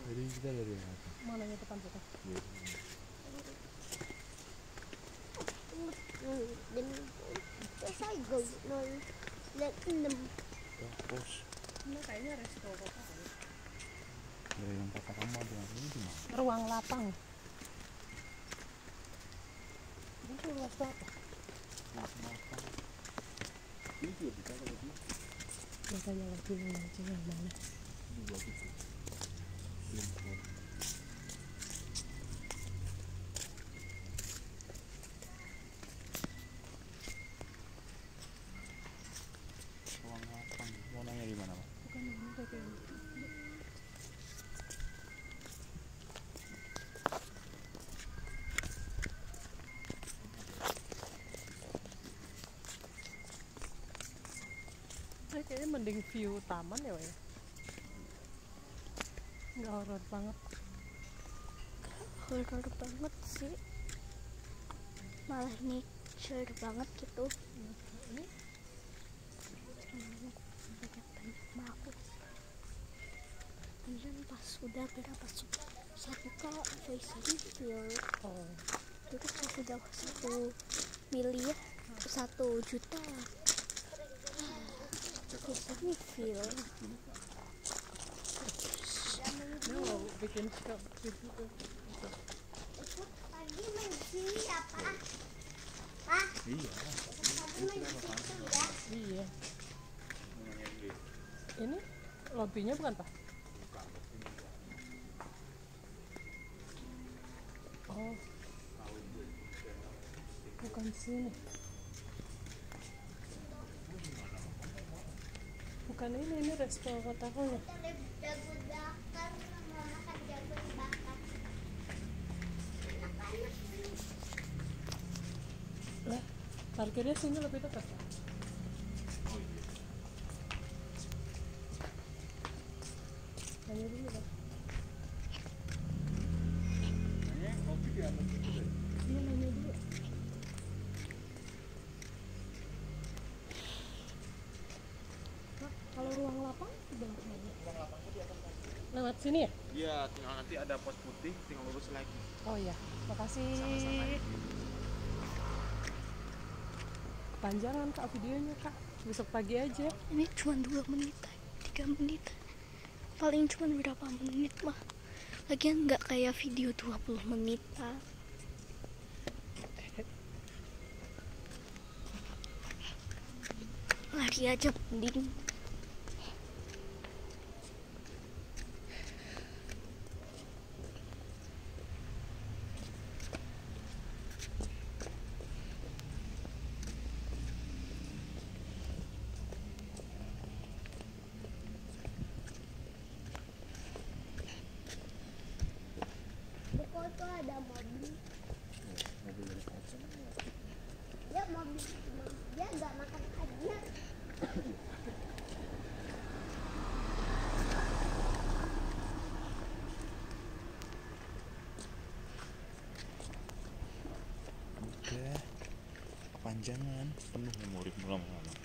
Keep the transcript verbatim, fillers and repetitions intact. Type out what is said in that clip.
Jadi kita dari mana yang depan kita? Dan saya gak mau lihat enam. terus Ini kayaknya resto kota. dari yang kata kamu bilang ini gimana? Ruang lapang. Itu luas berapa? Lapang-lapang. Ini juga bisa kalau dia. Makanya lagi aja yang mana? Ini bagus sih. Belum keluar. Ruang lapang. Mau nanya di mana, Pak? Bukan ini kayak Nah, kayaknya mending view taman ya, Wak, ya? Nggak horor banget. Horor banget sih. Malah nature banget gitu. Ini Banyak-banyak makhluk. Kemudian pas udah berapa satu k face reveal. oh, Itu pas udah satu miliar satu juta face reveal. no, bikin shop gitu. Pagi main sini ya Pak? Pak? Iya. Pagi main situ ya? Iya. Ini lobbynya bukan, Pak? Oh, bukan sini. Bukan ini, ini resto kotaku ya. Jago bakar, mau makan jago bakar. Anak-anak ini. Lah, parkirnya sini lebih dekat. Tanya dulu, Pak. Nanya kopi di atas itu deh. Iya, nanya dulu. Pak, kalau ruang lapang udah mana? Ruang lapangnya di atas lagi. Lewat sini ya? Iya, tinggal nanti ada pos putih, tinggal lurus lagi. Oh iya, makasih. Sama-sama. Kepanjangan Kak videonya, Kak. Besok pagi aja. Ini cuma dua menit, tiga menit. Paling cuma berapa menit mah. Lagian nggak kayak video dua puluh menit. Lari aja mending. Itu ada mobil. Mobil dari kaca. Ya mobil, dia nggak makan aja. Udah kepanjangan, penuh memori lama-lama.